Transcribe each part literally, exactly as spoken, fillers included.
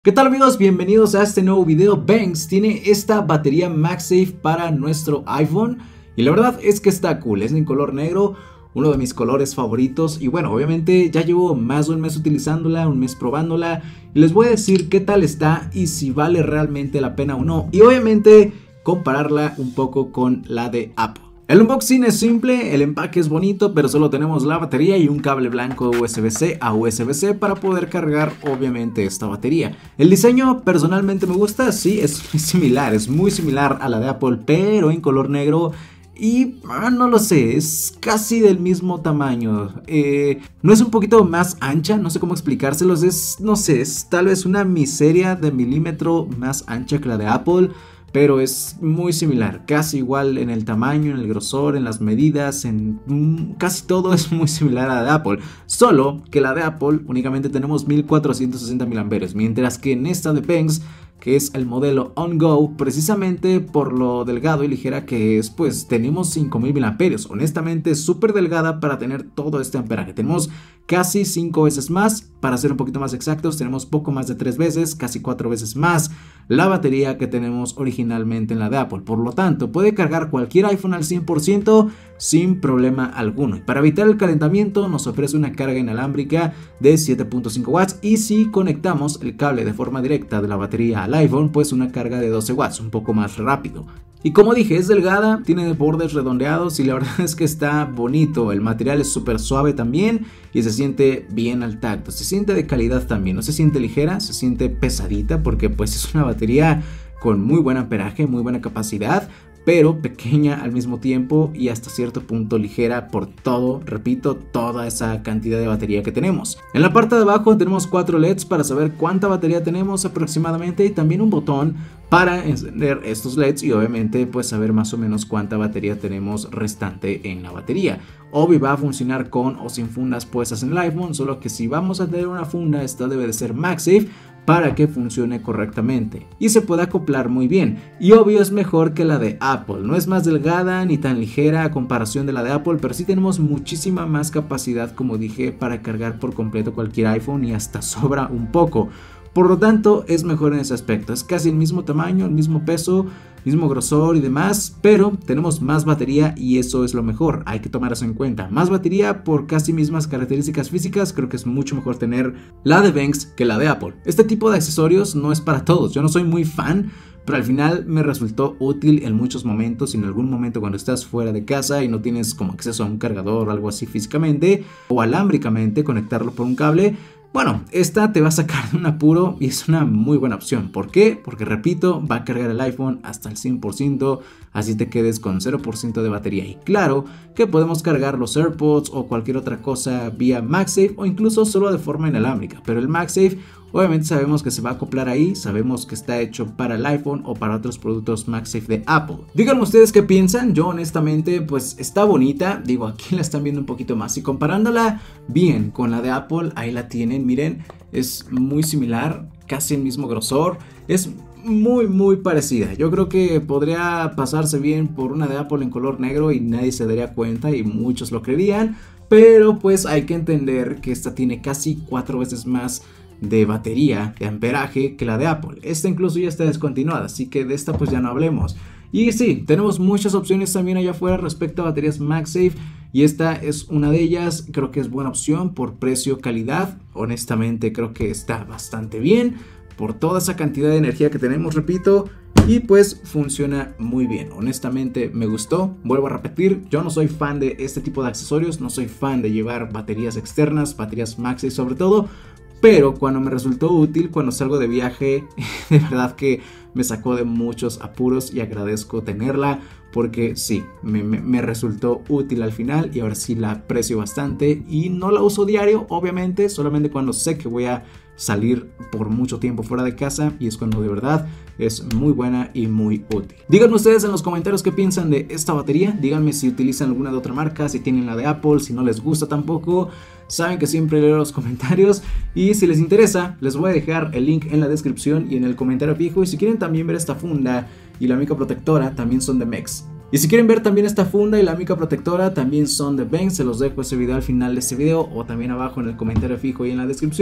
¿Qué tal amigos? Bienvenidos a este nuevo video. Banks tiene esta batería MagSafe para nuestro iPhone y la verdad es que está cool, es en color negro, uno de mis colores favoritos y bueno, obviamente ya llevo más de un mes utilizándola, un mes probándola y les voy a decir qué tal está y si vale realmente la pena o no y obviamente compararla un poco con la de Apple. El unboxing es simple, el empaque es bonito, pero solo tenemos la batería y un cable blanco de U S B C a U S B C para poder cargar obviamente esta batería. El diseño personalmente me gusta, sí, es muy similar, es muy similar a la de Apple, pero en color negro. Y ah, no lo sé, es casi del mismo tamaño. Eh, no es un poquito más ancha, no sé cómo explicárselos, es, no sé, es tal vez una miseria de milímetro más ancha que la de Apple. Pero es muy similar, casi igual en el tamaño, en el grosor, en las medidas, en mm, casi todo es muy similar a la de Apple. Solo que la de Apple únicamente tenemos mil cuatrocientos sesenta miliamperios, mientras que en esta de Banks, que es el modelo On Go, precisamente por lo delgado y ligera que es, pues tenemos cinco mil miliamperios. Honestamente es súper delgada para tener todo este amperaje. Tenemos casi cinco veces más, para ser un poquito más exactos, tenemos poco más de tres veces, casi cuatro veces más la batería que tenemos originalmente en la de Apple. Por lo tanto, puede cargar cualquier iPhone al cien por ciento sin problema alguno. Y para evitar el calentamiento nos ofrece una carga inalámbrica de siete punto cinco watts y si conectamos el cable de forma directa de la batería al iPhone, pues una carga de doce watts, un poco más rápido. Y como dije, es delgada, tiene bordes redondeados y la verdad es que está bonito. El material es súper suave también y se siente bien al tacto. Se siente de calidad también, no se siente ligera, se siente pesadita porque pues es una batería con muy buen amperaje, muy buena capacidad, pero pequeña al mismo tiempo y hasta cierto punto ligera por todo, repito, toda esa cantidad de batería que tenemos. En la parte de abajo tenemos cuatro L E Ds para saber cuánta batería tenemos aproximadamente y también un botón para encender estos L E Ds y obviamente pues saber más o menos cuánta batería tenemos restante en la batería. Obvio va a funcionar con o sin fundas puestas en el iPhone, solo que si vamos a tener una funda esta debe de ser MagSafe para que funcione correctamente y se pueda acoplar muy bien y obvio es mejor que la de Apple, no es más delgada ni tan ligera a comparación de la de Apple, pero sí tenemos muchísima más capacidad como dije para cargar por completo cualquier iPhone y hasta sobra un poco. Por lo tanto es mejor en ese aspecto, es casi el mismo tamaño, el mismo peso, mismo grosor y demás, pero tenemos más batería y eso es lo mejor, hay que tomar eso en cuenta. Más batería por casi mismas características físicas, creo que es mucho mejor tener la de Banks que la de Apple. Este tipo de accesorios no es para todos, yo no soy muy fan, pero al final me resultó útil en muchos momentos. En algún momento cuando estás fuera de casa y no tienes como acceso a un cargador o algo así físicamente o alámbricamente, conectarlo por un cable. Bueno, esta te va a sacar de un apuro y es una muy buena opción. ¿Por qué? Porque repito, va a cargar el iPhone hasta el cien por ciento, así te quedes con cero por ciento de batería. Y claro que podemos cargar los AirPods o cualquier otra cosa vía MagSafe o incluso solo de forma inalámbrica. Pero el MagSafe obviamente sabemos que se va a acoplar ahí, sabemos que está hecho para el iPhone o para otros productos MagSafe de Apple. Díganme ustedes qué piensan, yo honestamente pues está bonita, digo aquí la están viendo un poquito más y comparándola bien con la de Apple, ahí la tienen, miren, es muy similar, casi el mismo grosor, es muy muy parecida. Yo creo que podría pasarse bien por una de Apple en color negro y nadie se daría cuenta y muchos lo creerían, pero pues hay que entender que esta tiene casi cuatro veces más de batería, de amperaje que la de Apple. Esta incluso ya está descontinuada, así que de esta pues ya no hablemos. Y sí, tenemos muchas opciones también allá afuera respecto a baterías MagSafe y esta es una de ellas. Creo que es buena opción por precio, calidad. Honestamente creo que está bastante bien por toda esa cantidad de energía que tenemos, repito. Y pues funciona muy bien, honestamente me gustó. Vuelvo a repetir, yo no soy fan de este tipo de accesorios, no soy fan de llevar baterías externas, baterías MagSafe sobre todo. Pero cuando me resultó útil, cuando salgo de viaje, de verdad que me sacó de muchos apuros y agradezco tenerla porque sí, me, me, me resultó útil al final y ahora sí la aprecio bastante y no la uso diario, obviamente, solamente cuando sé que voy a salir por mucho tiempo fuera de casa y es cuando de verdad es muy buena y muy útil. Díganme ustedes en los comentarios qué piensan de esta batería, díganme si utilizan alguna de otra marca, si tienen la de Apple, si no les gusta tampoco. Saben que siempre leo los comentarios y si les interesa les voy a dejar el link en la descripción y en el comentario fijo y si quieren también ver esta funda y la mica protectora también son de Mex. Y si quieren ver también esta funda y la mica protectora también son de Banks, se los dejo ese video al final de este video o también abajo en el comentario fijo y en la descripción.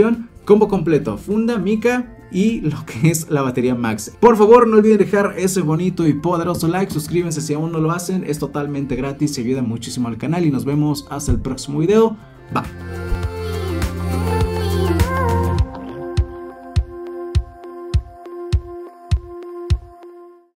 combo completo, funda, mica y lo que es la batería MagSafe. Por favor, no olviden dejar ese bonito y poderoso like, suscríbanse si aún no lo hacen, es totalmente gratis y ayuda muchísimo al canal y nos vemos hasta el próximo video. Bye.